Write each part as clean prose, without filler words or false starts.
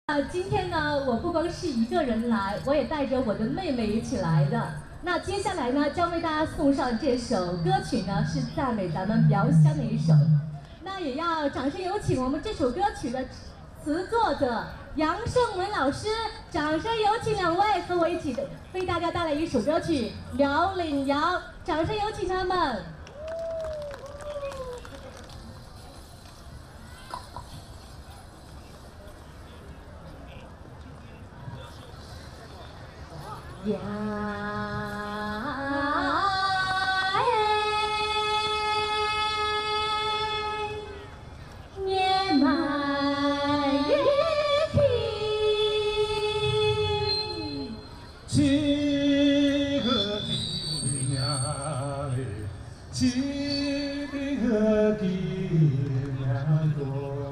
今天呢，我不光是一个人来，我也带着我的妹妹一起来的。那接下来呢，将为大家送上这首歌曲呢，是赞美咱们苗乡的一首。那也要掌声有请我们这首歌曲的词作者杨胜文老师，掌声有请两位和我一起为大家带来一首歌曲《辽岭谣》，掌声有请他们。 呀年迈日平， 几个爹娘哎，几个爹娘多。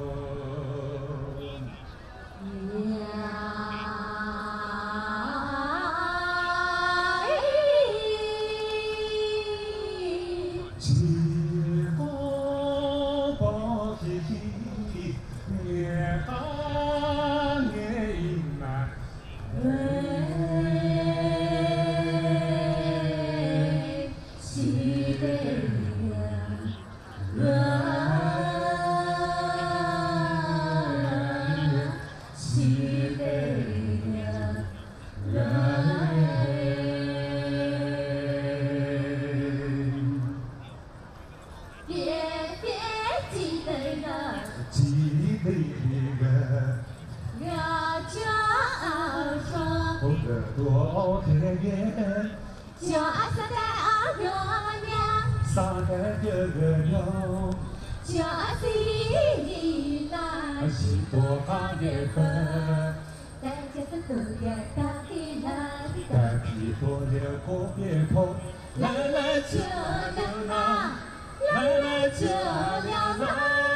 多田园， 叫阿三代阿哥娘， 三代哥哥娘， 叫阿西来， 西多哈耶分， 大家分都要打起来， 带皮多了可别碰，来来这了那，来来这了那。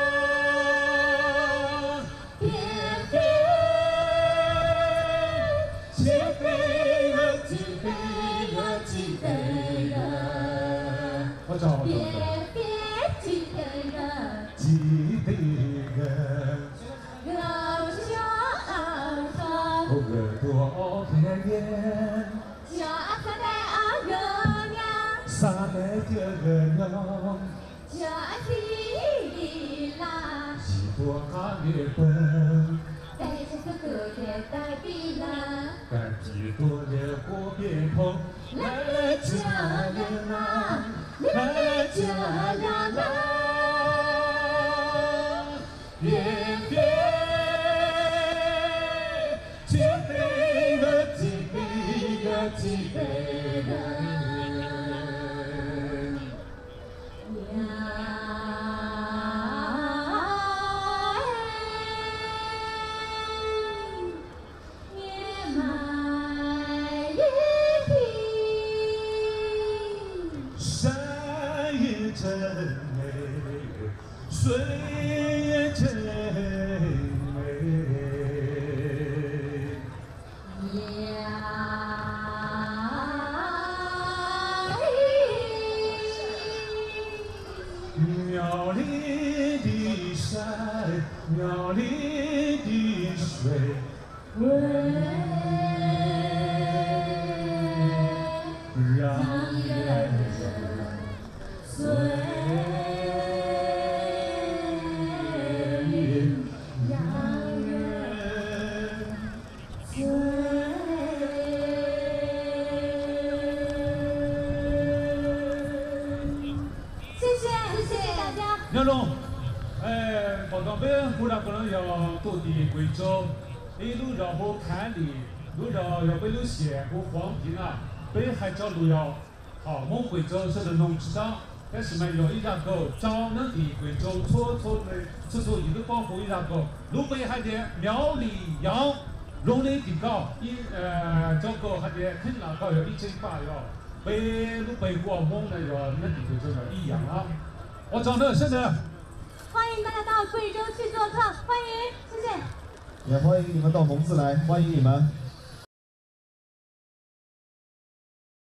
别记得人， 记得人， 老乡上， 耳朵甜甜， 叫阿三代阿哥娘， 三代哥娘， 叫阿西来， 西多哈耶分， 带着哥哥的带比来， 带皮多了可别碰，来来这了那。 来这了那，别别，记得个记得个记得人呀。 真美，水也真美。苗栗的山，苗栗的水，让人醉。 杨龙，报告本部长可能要到的贵州，一路绕后看的，路绕要北柳县和黄平啊，北海角路要好，我贵州是个农职长，但是嘛要一然狗，早能的贵州处一路保护一然狗，路北海的苗栗羊，农的地高，这个还得肯那高要1800要，路北国我们要那地贵州要一样啊。 我找乐，谢谢。 欢迎大家到贵州去做客，欢迎，谢谢。 也欢迎你们到蒙自来，欢迎你们。